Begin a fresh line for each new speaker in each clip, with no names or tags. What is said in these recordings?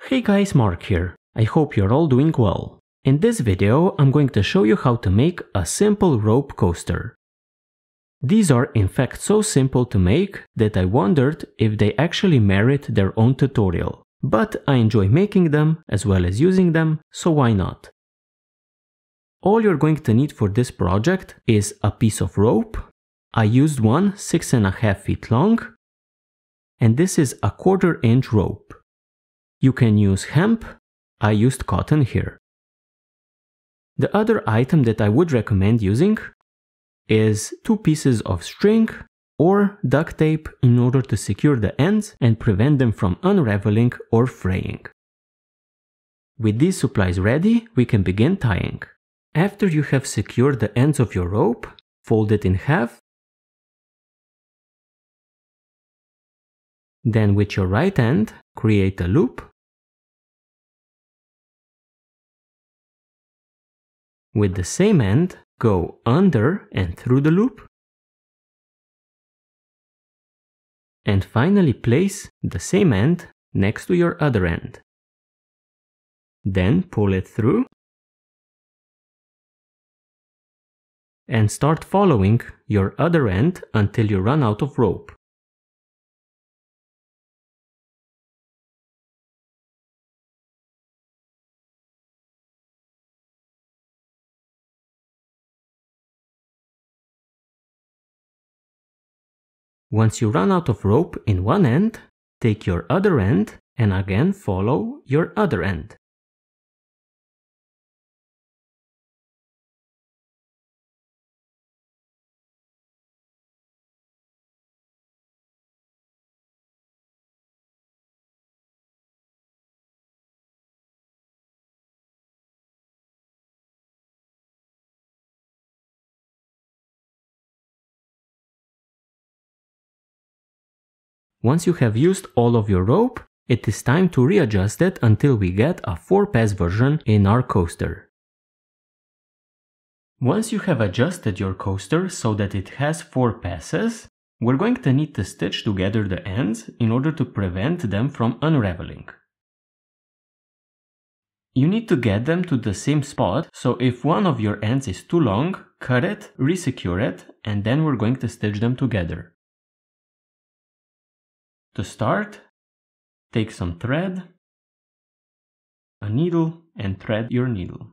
Hey guys, Mark here. I hope you're all doing well. In this video, I'm going to show you how to make a simple rope coaster. These are in fact so simple to make that I wondered if they actually merit their own tutorial. But I enjoy making them as well as using them, so why not? All you're going to need for this project is a piece of rope. I used one 6.5 feet long, and this is a 1/4 inch rope. You can use hemp, I used cotton here. The other item that I would recommend using is 2 pieces of string or duct tape in order to secure the ends and prevent them from unraveling or fraying. With these supplies ready, we can begin tying. After you have secured the ends of your rope, fold it in half. Then with your right end, create a loop. With the same end, go under and through the loop. And finally place the same end next to your other end. Then pull it through. And start following your other end until you run out of rope. Once you run out of rope in one end, take your other end and again follow your other end. Once you have used all of your rope, it is time to readjust it until we get a 4-pass version in our coaster. Once you have adjusted your coaster so that it has 4 passes, we're going to need to stitch together the ends in order to prevent them from unraveling. You need to get them to the same spot, so if one of your ends is too long, cut it, resecure it, and then we're going to stitch them together. To start, take some thread, a needle, and thread your needle.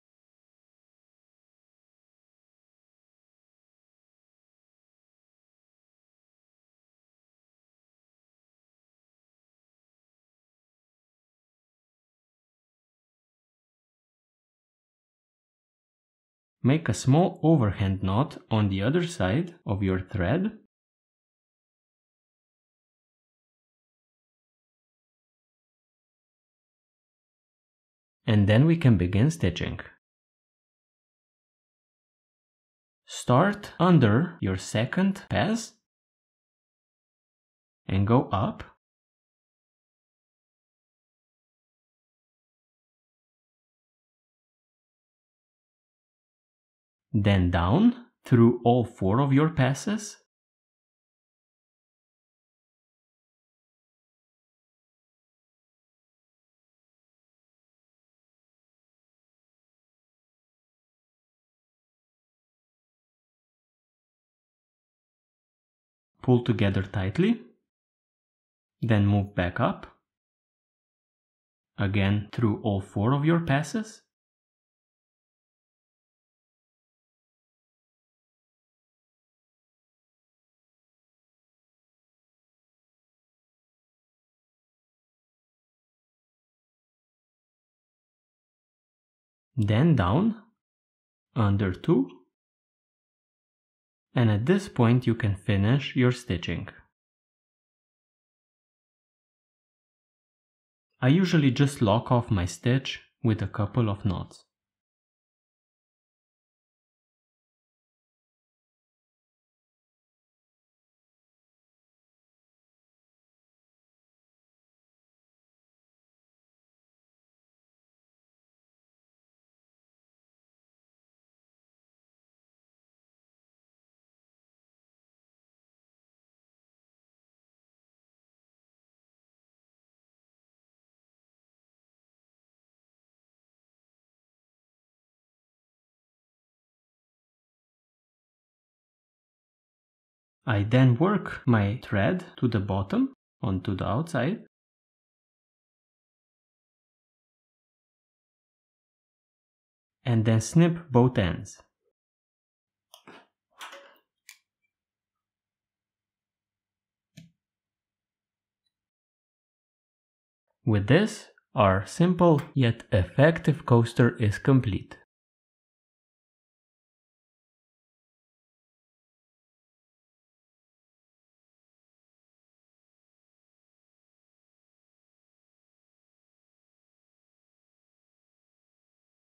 Make a small overhand knot on the other side of your thread. And then we can begin stitching. Start under your second pass and go up. Then down through all 4 of your passes. Pull together tightly. Then move back up. Again through all 4 of your passes. Then down, under 2. And at this point you can finish your stitching. I usually just lock off my stitch with a couple of knots. I then work my thread to the bottom onto the outside. And then snip both ends. With this, our simple yet effective coaster is complete.